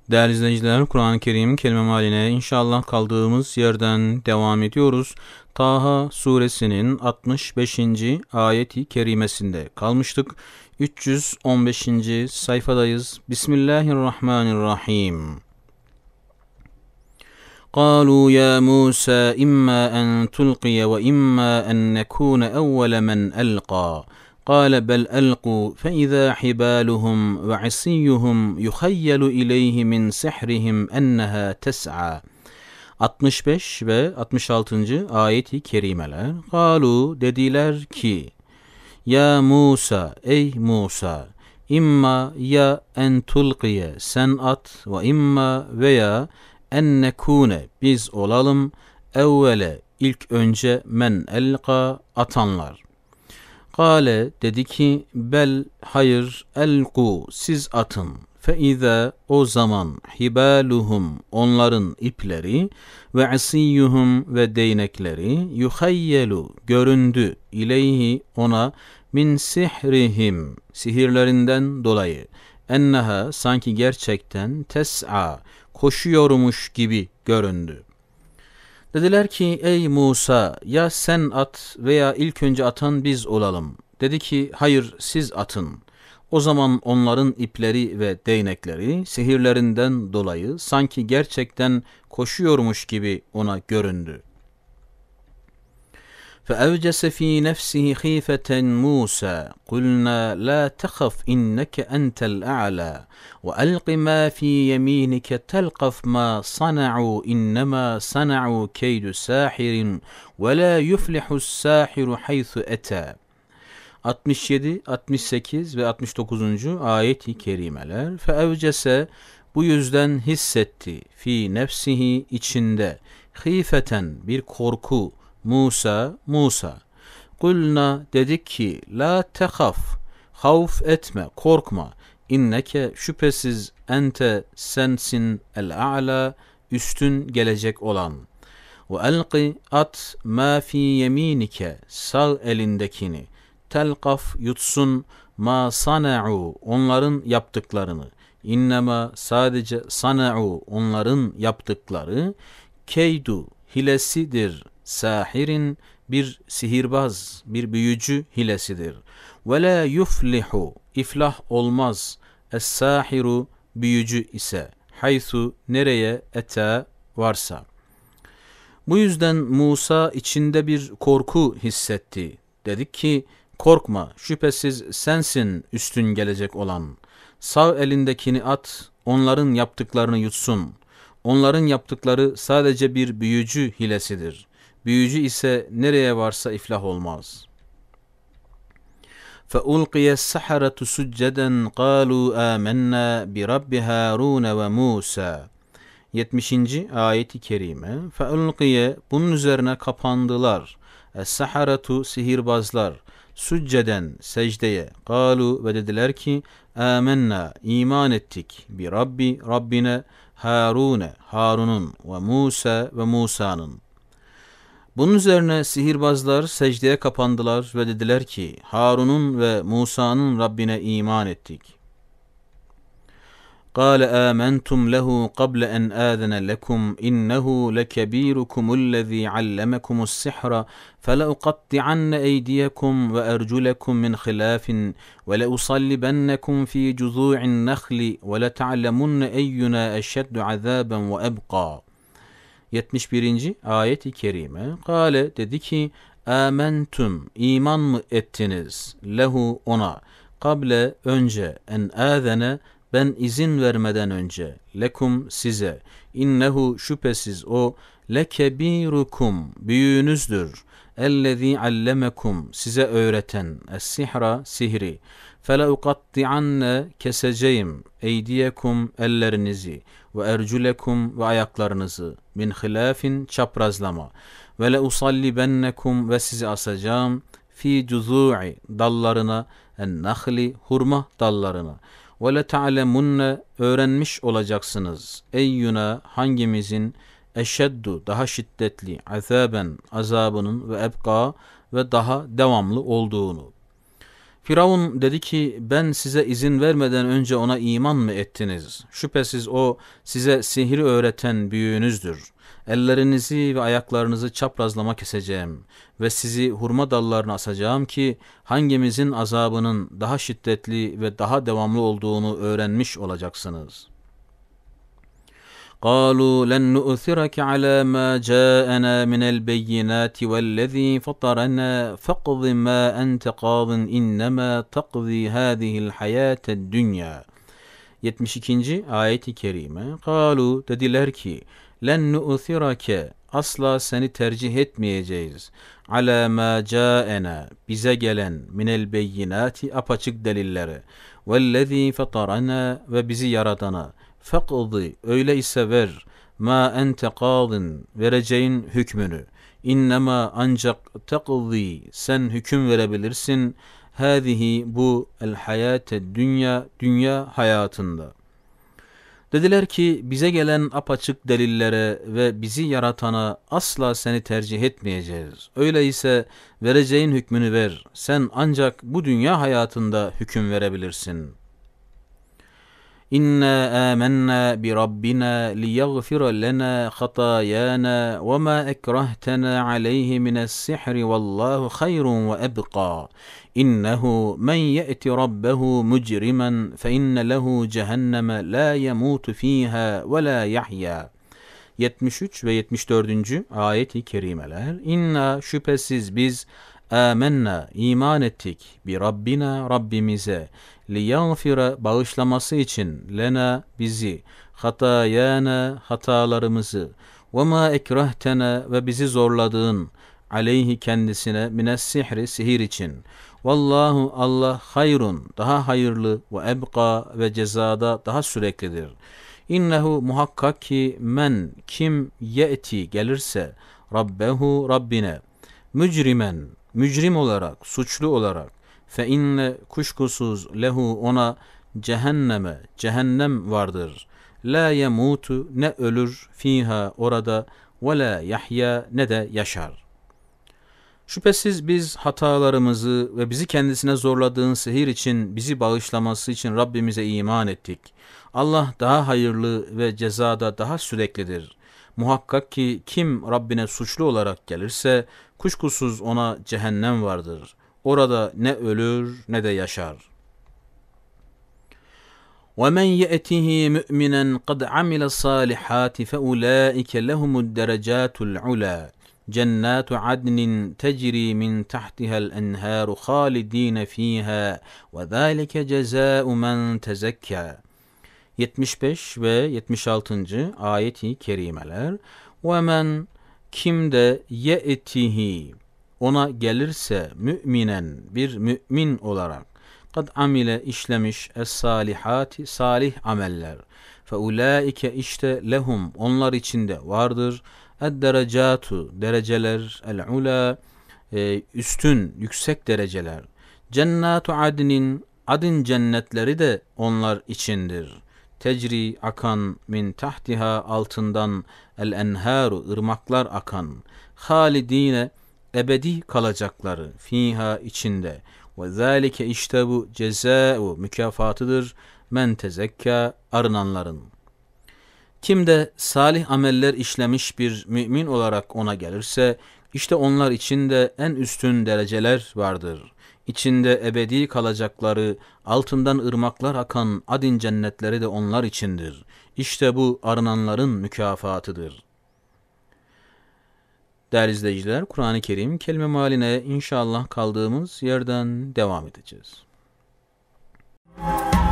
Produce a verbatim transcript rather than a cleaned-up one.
Değerli izleyiciler, Kur'an-ı Kerim'in kelime mealine inşallah kaldığımız yerden devam ediyoruz. Taha suresinin altmış beşinci ayeti kerimesinde kalmıştık. üç yüz on beşinci sayfadayız. Bismillahirrahmanirrahim. قالوا يا موسى إما أن تلقي وإما أن نكون أول من ألقى قال بل ألقوا فإذا حبالهم وعصيهم يخيل إليه من سحرهم أنها تسعى. altmış beş ve altmış altıncı ayeti kerimeler. Kalu dediler ki, ya Musa, ey Musa, imma ya en tulqiye sen at ve imma veya en nekune biz olalım evvele ilk önce men elqa atanlar. Kale dedi ki bel hayır elqu siz atın. Feiza o zaman hibaluhum onların ipleri ve asiyyuhum ve değnekleri yuhayyelu göründü ileyhi ona min sihrihim sihirlerinden dolayı enneha sanki gerçekten tes'a koşuyormuş gibi göründü. Dediler ki ey Musa ya sen at veya ilk önce atan biz olalım. Dedi ki hayır siz atın. O zaman onların ipleri ve değnekleri sihirlerinden dolayı sanki gerçekten koşuyormuş gibi ona göründü. فأوجس في نفسه خيفة موسى قلنا لا تخف إنك أنت الأعلى وألق ما في يمينك تلقف ما صنعوا إنما صنعوا كيد ساحر ولا يفلح الساحر حيث أتى. altmış yedi, altmış sekiz ve altmış dokuzuncu ayet-i kerimeler. Feevcese bu yüzden hissetti fi nefsihi içinde hifeten bir korku Musa Musa. Kulna dedik ki la tehaf havf etme korkma inneke şüphesiz ente sensin el a'la üstün gelecek olan. Ve elqi at ma fi yeminike sağ elindekini telqaf yutsun ma sana'u onların yaptıklarını innema sadece sana'u onların yaptıkları keydu hilesidir sahirin bir sihirbaz bir büyücü hilesidir ve la yuflihu iflah olmaz es-sahiru büyücü ise haythu nereye ete varsa. Bu yüzden Musa içinde bir korku hissetti. Dedik ki korkma şüphesiz sensin üstün gelecek olan. Sağ elindekini at onların yaptıklarını yutsun. Onların yaptıkları sadece bir büyücü hilesidir. Büyücü ise nereye varsa iflah olmaz. فَأُلْقِيَ السَّحَرَةُ سُجَّدًا قَالُوا آمَنَّا بِرَبِّ هَارُونَ وَمُوسَى. yetmişinci ayet-i kerime. فَأُلْقِيَ bunun üzerine kapandılar. Es-saharatu sihirbazlar. Sücceden secdeye. Kalu ve dediler ki amenna iman ettik bi Rabbi Rabbine Harune Harun'un ve Musa ve Musa'nın. Bunun üzerine sihirbazlar secdeye kapandılar ve dediler ki Harun'un ve Musa'nın Rabbine iman ettik. قال آمنتم له قبل أن آذن لكم إنه لكبيركم الذي علمكم السحر فلأقطعن أيديكم وأرجلكم من خلاف ولأصلبنكم في جذوع النخل ولتعلمن أينا أشد عذابا وأبقى. yetmiş birinci ayet-i kerime. Kale dedi ki amentum iman mı ettiniz lehu ona kable önce en âzene ben izin vermeden önce lekum size innehu şüphesiz o lekebirukum büyüğünüzdür ellezî allemekum size öğreten es-sihra sihri feleuqatti'anne keseceğim eydiyekum ellerinizi ve erculekum ve ayaklarınızı min hilafin çaprazlama ve leusallibennekum ve sizi asacağım fi cuzû'i dallarına en-nahli hurma dallarına ve leta'lemunne öğrenmiş olacaksınız eyyuna hangimizin eşeddu daha şiddetli azaben azabının ve ebqa ve daha devamlı olduğunu. Firavun dedi ki, ben size izin vermeden önce ona iman mı ettiniz? Şüphesiz o size sihri öğreten büyüğünüzdür. Ellerinizi ve ayaklarınızı çaprazlama keseceğim ve sizi hurma dallarına asacağım ki hangimizin azabının daha şiddetli ve daha devamlı olduğunu öğrenmiş olacaksınız. قالوا لن نؤثرك على ما جاءنا من البينات والذي فطرنا فاقض ما أنت قاض إنما تقضي هذه الحياة الدنيا. yetmiş ikinci ayet-i kerime. Kalu, dediler ki, len nu'thirake, asla seni tercih etmeyeceğiz. Ala ma caena, bize gelen minel beyinati, apaçık delilleri. Vellezî fetarana, ve bizi yaradana. Fekdi, öyleyse ver. Ma ente kadın, vereceğin hükmünü. İnnemâ, ancak tekdi, sen hüküm verebilirsin. Hâzihi, bu el hayâte dünya, dünya hayatında. Dediler ki, bize gelen apaçık delillere ve bizi yaratana asla seni tercih etmeyeceğiz. Öyleyse vereceğin hükmünü ver. Sen ancak bu dünya hayatında hüküm verebilirsin. İnna amennâ bi rabbina liyaghfira lana hatayana ve ma ekrahtena aleyhi mine's-sihri vallahu hayrun ve ebqa. İnnehu men ye'ti rabbehu mucrimen fe inne lehu cehenneme la yemutu fiha ve la yahya. yetmiş üç ve yetmiş dördüncü ayet-i kerimeler. İnna, şüphesiz biz, âmennâ, iman ettik, bi Rabbina, Rabbimize, liyagfira, bağışlaması için, lena, bizi, hatayana, hatalarımızı, ve ma ekrahtena, ve bizi zorladığın, aleyhi, kendisine, mine's-sihri, sihir için. Vallahu, Allah, hayrun, daha hayırlı, ve ebqa, ve cezada daha süreklidir. İnnehu, muhakkak ki, men, kim, ye'ti, gelirse, Rabbehu, Rabbine, mücrimen, mücrim olarak, suçlu olarak, fe inne, kuşkusuz, lehu, ona, cehenneme, cehennem vardır. La yemutu, ne ölür, fiha, orada, ve la yahya, ne de yaşar. Şüphesiz biz hatalarımızı ve bizi kendisine zorladığın sihir için, bizi bağışlaması için Rabbimize iman ettik. Allah daha hayırlı ve cezada daha süreklidir. Muhakkak ki kim Rabbine suçlu olarak gelirse, kuşkusuz ona cehennem vardır. Orada ne ölür ne de yaşar. وَمَنْ يَأْتِهِ مُؤْمِنًا قَدْ عَمِلَ الصَّالِحَاتِ فَأُولَٰئِكَ لَهُمُ الدَّرَجَاتُ الْعُلَى جَنَّاتُ عَدْنٍ تَجْرِي مِنْ تَحْتِهَا الْأَنْهَارُ خَالِدِينَ فِيهَا وَذَٰلِكَ جَزَاءُ مَنْ تَزَكَّى. yetmiş beş ve yetmiş altıncı ayet-i kerimeler. وَمَنْ, kim de, ye'tihi, ona gelirse, müminen, bir mümin olarak, kad amile, işlemiş, es-salihati, salih ameller, fe ulaike, işte, lehum, onlar içinde vardır, ed-derecatu, dereceler, el-ula, e, üstün, yüksek dereceler, cennatu adnin, adın cennetleri de onlar içindir. Tecri, akan, min tahtiha, altından, el-enharu, ırmaklar akan, halidine, ebedi kalacakları, fiha, içinde, ve zâlike, işte bu, cezâ'u, mükafatıdır, men tezekka, arınanların. Kim de salih ameller işlemiş bir mümin olarak ona gelirse, işte onlar içinde en üstün dereceler vardır. İçinde ebedi kalacakları, altından ırmaklar akan adin cennetleri de onlar içindir. İşte bu arınanların mükafatıdır. Değerli izleyiciler, Kur'an-ı Kerim kelime mealine inşallah kaldığımız yerden devam edeceğiz.